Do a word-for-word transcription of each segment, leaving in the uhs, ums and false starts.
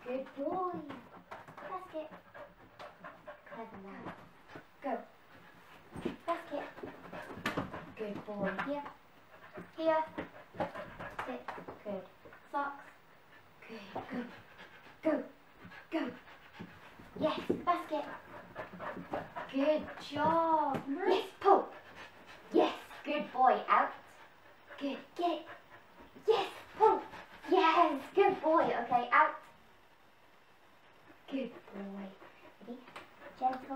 Good boy. Basket. Clever man. Go. Basket. Good boy. Here. Here. Sit. Good. Socks. Good. Go. Go. Go. Yes. Basket. Good job. Yes. Pull. Yes. Good boy. Out. Good. Get it. Yes. Pull. Yes. Good boy. Okay. Out. Good boy. Ready? Gentle.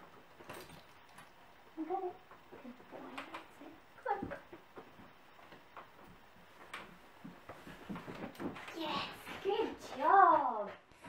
You got it. Good boy. That's it. Come on. Yes. Good job.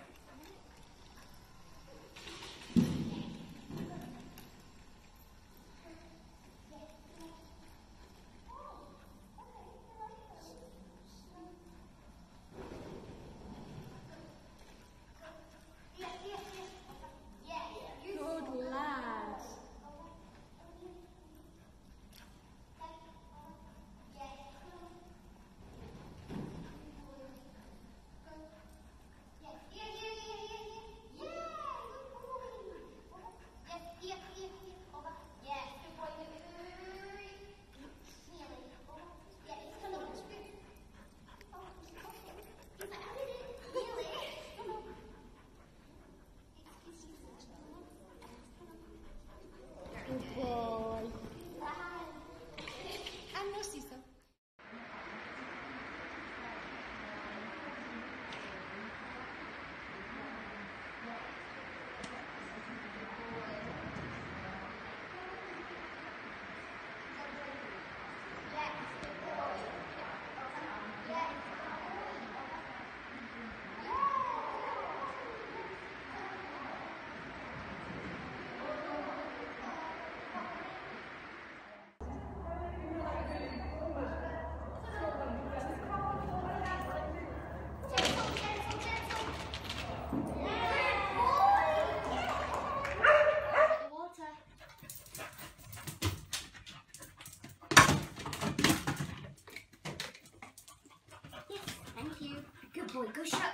Good boy, go shut.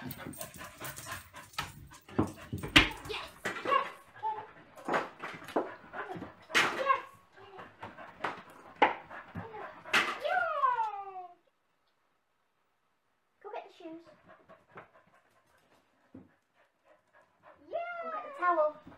Yes, yes, yes. Yay! Go get the shoes. Yeah. Go get the towel.